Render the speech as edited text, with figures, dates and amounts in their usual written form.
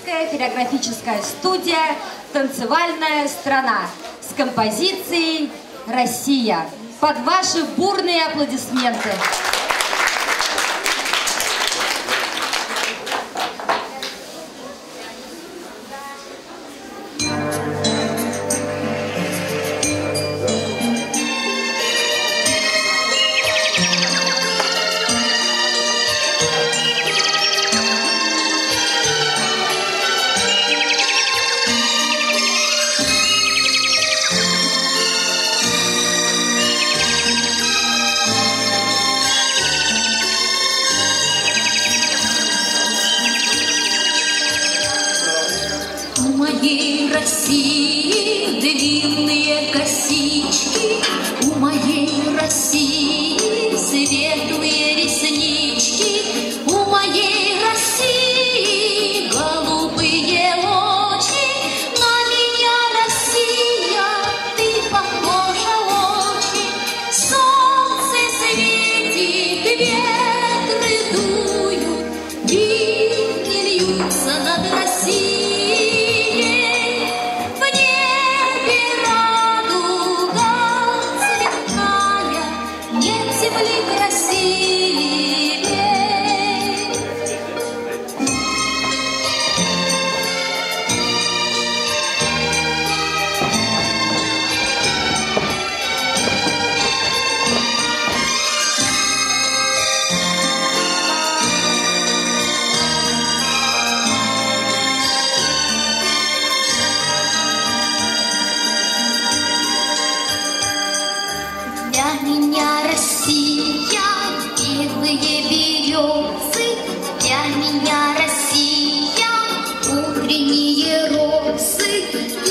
Московская хореографическая студия «Танцевальная страна» с композицией «Россия». Под ваши бурные аплодисменты. У моей России длинные косички, у моей России светлые реснички, у моей России голубые очи. На меня, Россия, ты похожа очень. Солнце светит, ветры дуют, ливни льются над Россией. Для меня Россия — белые березы, для меня Россия — утренние розы.